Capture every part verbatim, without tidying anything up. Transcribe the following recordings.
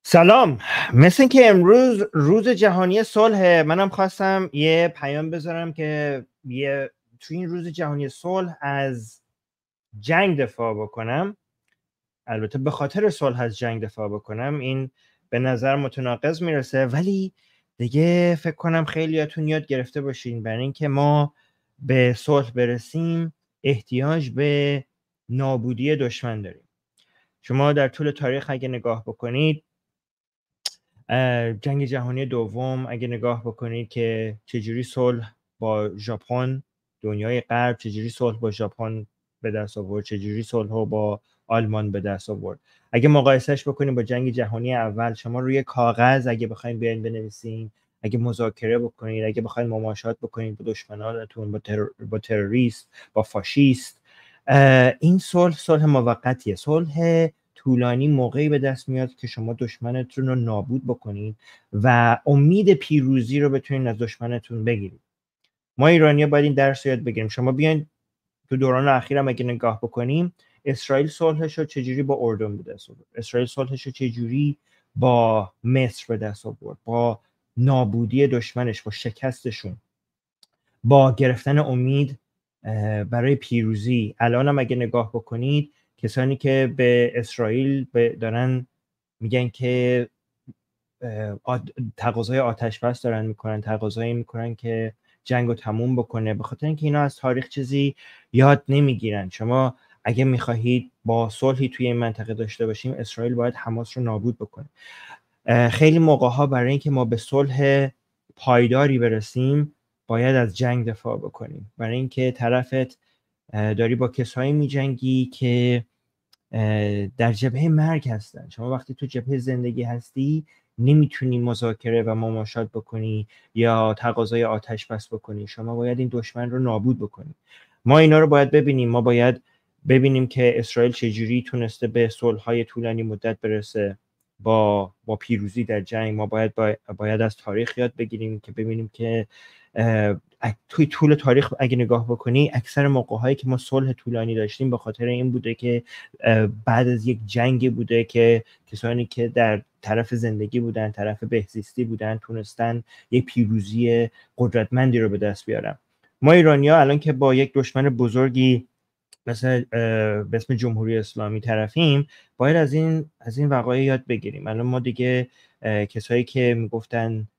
سلام. مثل این که امروز روز جهانی صلح، منم خواستم یه پیام بذارم که یه تو این روز جهانی صلح از جنگ دفاع بکنم. البته به خاطر صلح از جنگ دفاع بکنم این به نظر متناقض میرسه، ولی دیگه فکر کنم خیلیاتون یاد گرفته باشین برای اینکه ما به صلح برسیم احتیاج به نابودی دشمن داریم. شما در طول تاریخ اگه نگاه بکنید، جنگ جهانی دوم اگه نگاه بکنید که چجوری صلح با ژاپن، دنیای غرب چجوری صلح با ژاپن به دست آورد، چجوری صلح با آلمان به دست آورد. اگه مقایسهش بکنید با جنگ جهانی اول، شما روی کاغذ اگه بخواید بیاین بنویسین، اگه مذاکره بکنید، اگه بخواید مماشات بکنید با دشمنانتون، با ترور، با تروریست، با فاشیست، این صلح صلح موقتیه. صلح طولانی موقعی به دست میاد که شما دشمنتون رو نابود بکنید و امید پیروزی رو بتونید از دشمنتون بگیرید. ما ایرانی‌ها باید این درس رو یاد بگیریم. شما بیاین تو دوران اخیر هم اگه نگاه بکنیم، اسرائیل صلحش رو چجوری با اردن به دست آورد، اسرائیل صلحش رو چجوری با مصر به دست آورد، با نابودی دشمنش، با شکستشون، با گرفتن امید برای پیروزی. الان هم اگه نگاه بکنید، کسانی که به اسرائیل دارن میگن که تقاضای آتش بس دارن میکنن، تقاضایی میکنن که جنگ رو تموم بکنه، به خاطر اینکه اینا از تاریخ چیزی یاد نمیگیرن. شما اگه میخواهید با صلحی توی این منطقه داشته باشیم، اسرائیل باید حماس رو نابود بکنه. خیلی موقع ها برای اینکه ما به صلح پایداری برسیم باید از جنگ دفاع بکنیم، برای اینکه طرفت داری با کسایی میجنگی که در جبهه مرگ هستن. شما وقتی تو جبهه زندگی هستی نمیتونی مذاکره و مماشات بکنی یا تقاضای آتش بس بکنی، شما باید این دشمن رو نابود بکنی. ما اینا رو باید ببینیم. ما باید ببینیم که اسرائیل چجوری تونسته به صلح‌های طولانی مدت برسه با با پیروزی در جنگ. ما باید باید از تاریخ یاد بگیریم که ببینیم که توی طول تاریخ اگه نگاه بکنی، اکثر موقع‌هایی که ما صلح طولانی داشتیم به خاطر این بوده که بعد از یک جنگ بوده که کسانی که در طرف زندگی بودن، طرف بهزیستی بودن، تونستن یک پیروزی قدرتمندی رو به دست بیارن. ما ایرانی‌ها الان که با یک دشمن بزرگی مثل به اسم جمهوری اسلامی طرفیم، باید از این از این وقایع یاد بگیریم. الان ما دیگه کسایی که میگفتن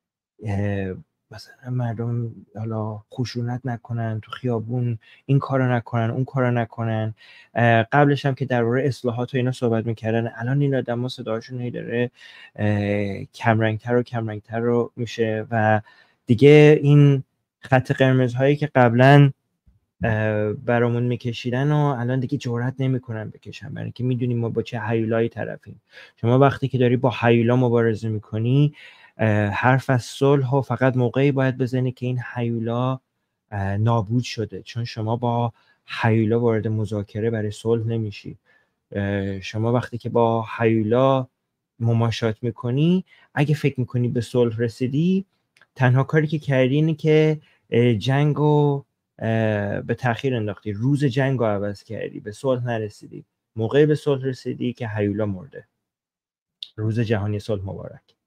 مثلا مردم حالا خشونت نکنن تو خیابون، این کارو نکنن، اون کارو نکنن، قبلش هم که درباره اصلاحات و اینا صحبت میکردن، الان این آدما صداشون هی داره کمرنگتر و کمرنگتر رو میشه و دیگه این خط قرمزهایی که قبلا برامون میکشیدن و الان دیگه جرئت نمیکنن بکشن، برای اینکه میدونیم ما با چه هیولایی طرفیم. شما وقتی که داری با هیولا مبارزه میکنی، حرف از صلح و فقط موقعی باید بزنی که این هیولا نابود شده، چون شما با هیولا وارد مذاکره برای صلح نمیشی. شما وقتی که با هیولا مماشات میکنی، اگه فکر میکنی به صلح رسیدی، تنها کاری که کردی اینه که جنگو به تأخیر انداختی، روز جنگو عوض کردی، به صلح نرسیدی. موقعی به صلح رسیدی که هیولا مرده. روز جهانی صلح مبارک.